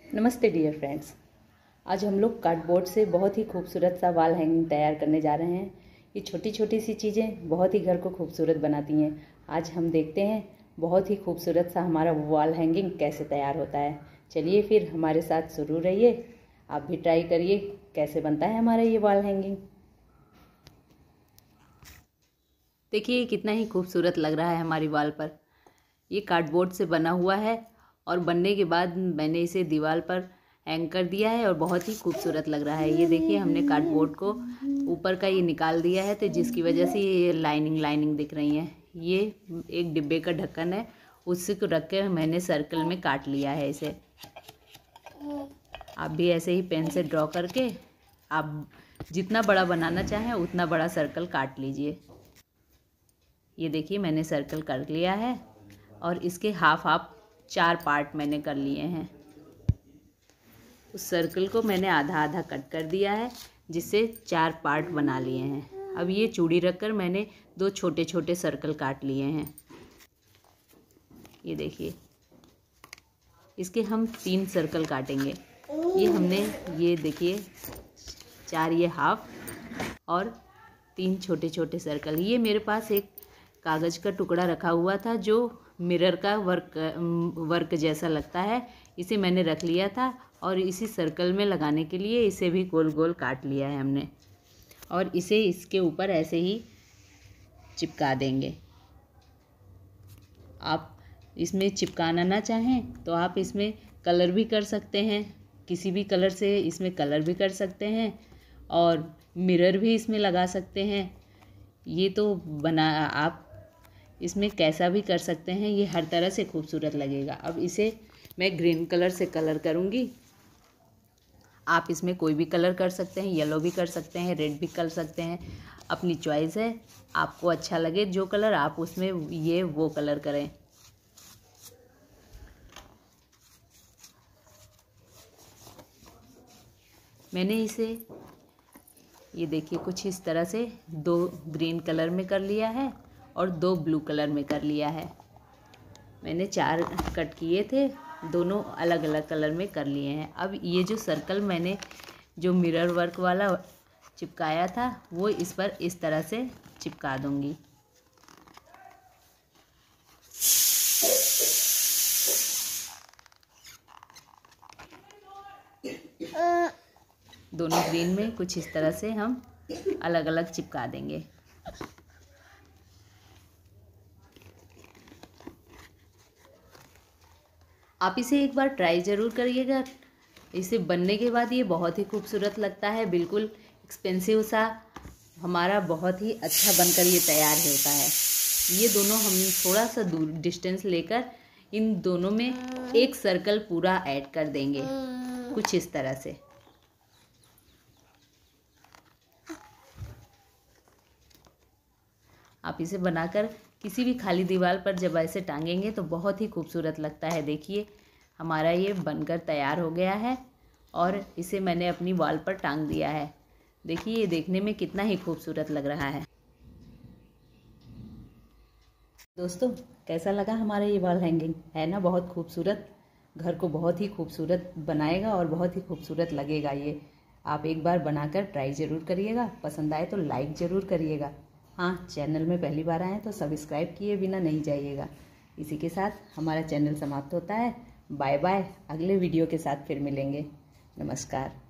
नमस्ते dear friends. आज हम लोग कार्डबोर्ड से बहुत ही खूबसूरत सा वॉल हैंगिंग तैयार करने जा रहे हैं। ये छोटी छोटी सी चीज़ें बहुत ही घर को खूबसूरत बनाती हैं। आज हम देखते हैं बहुत ही खूबसूरत सा हमारा वॉल हैंगिंग कैसे तैयार होता है। चलिए फिर हमारे साथ शुरू रहिए, आप भी ट्राई करिए कैसे बनता है हमारा ये वॉल हैंगिंग। देखिए कितना ही खूबसूरत लग रहा है हमारी वॉल पर। ये कार्डबोर्ड से बना हुआ है और बनने के बाद मैंने इसे दीवार पर हैंग कर दिया है और बहुत ही खूबसूरत लग रहा है। ये देखिए हमने कार्डबोर्ड को ऊपर का ये निकाल दिया है, तो जिसकी वजह से ये लाइनिंग दिख रही है। ये एक डिब्बे का ढक्कन है, उसी को रख के मैंने सर्कल में काट लिया है इसे। आप भी ऐसे ही पेन से ड्रॉ करके आप जितना बड़ा बनाना चाहें उतना बड़ा सर्कल काट लीजिए। ये देखिए मैंने सर्कल कर लिया है और इसके हाफ 4 पार्ट मैंने कर लिए हैं। उस सर्कल को मैंने आधा आधा कट कर दिया है, जिससे 4 पार्ट बना लिए हैं। अब ये चूड़ी रखकर मैंने 2 छोटे छोटे सर्कल काट लिए हैं। ये देखिए इसके हम 3 सर्कल काटेंगे। ये देखिए 4 ये हाफ और 3 छोटे छोटे सर्कल। ये मेरे पास एक कागज़ का टुकड़ा रखा हुआ था जो मिरर का वर्क जैसा लगता है, इसे मैंने रख लिया था और इसी सर्कल में लगाने के लिए इसे भी गोल गोल काट लिया है हमने और इसे इसके ऊपर ऐसे ही चिपका देंगे। आप इसमें चिपकाना ना चाहें तो आप इसमें कलर भी कर सकते हैं, किसी भी कलर से इसमें कलर भी कर सकते हैं और मिरर भी इसमें लगा सकते हैं। ये तो आप इसमें कैसा भी कर सकते हैं, ये हर तरह से खूबसूरत लगेगा। अब इसे मैं ग्रीन कलर से कलर करूँगी। आप इसमें कोई भी कलर कर सकते हैं, येलो भी कर सकते हैं, रेड भी कर सकते हैं, अपनी चॉइस है। आपको अच्छा लगे जो कलर आप उसमें वो कलर करें। मैंने इसे ये देखिए कुछ इस तरह से 2 ग्रीन कलर में कर लिया है और 2 ब्लू कलर में कर लिया है। मैंने 4 कट किए थे, दोनों अलग अलग कलर में कर लिए हैं। अब ये जो सर्कल मैंने जो मिरर वर्क वाला चिपकाया था वो इस पर इस तरह से चिपका दूंगी। दोनों ग्रीन में कुछ इस तरह से हम अलग अलग चिपका देंगे। आप इसे एक बार ट्राई ज़रूर करिएगा। इसे बनने के बाद ये बहुत ही खूबसूरत लगता है, बिल्कुल एक्सपेंसिव सा हमारा बहुत ही अच्छा बनकर ये तैयार होता है। ये दोनों हम थोड़ा सा दूर डिस्टेंस लेकर इन दोनों में एक सर्कल पूरा ऐड कर देंगे कुछ इस तरह से। आप इसे बनाकर किसी भी खाली दीवार पर जब ऐसे टांगेंगे तो बहुत ही खूबसूरत लगता है। देखिए हमारा ये बनकर तैयार हो गया है और इसे मैंने अपनी वॉल पर टांग दिया है। देखिए ये देखने में कितना ही खूबसूरत लग रहा है। दोस्तों कैसा लगा हमारा ये वॉल हैंगिंग? है ना बहुत खूबसूरत, घर को बहुत ही खूबसूरत बनाएगा और बहुत ही खूबसूरत लगेगा ये। आप एक बार बनाकर ट्राई ज़रूर करिएगा, पसंद आए तो लाइक ज़रूर करिएगा। हाँ, चैनल में पहली बार आए तो सब्सक्राइब किए बिना नहीं जाइएगा। इसी के साथ हमारा चैनल समाप्त होता है। बाय बाय, अगले वीडियो के साथ फिर मिलेंगे। नमस्कार।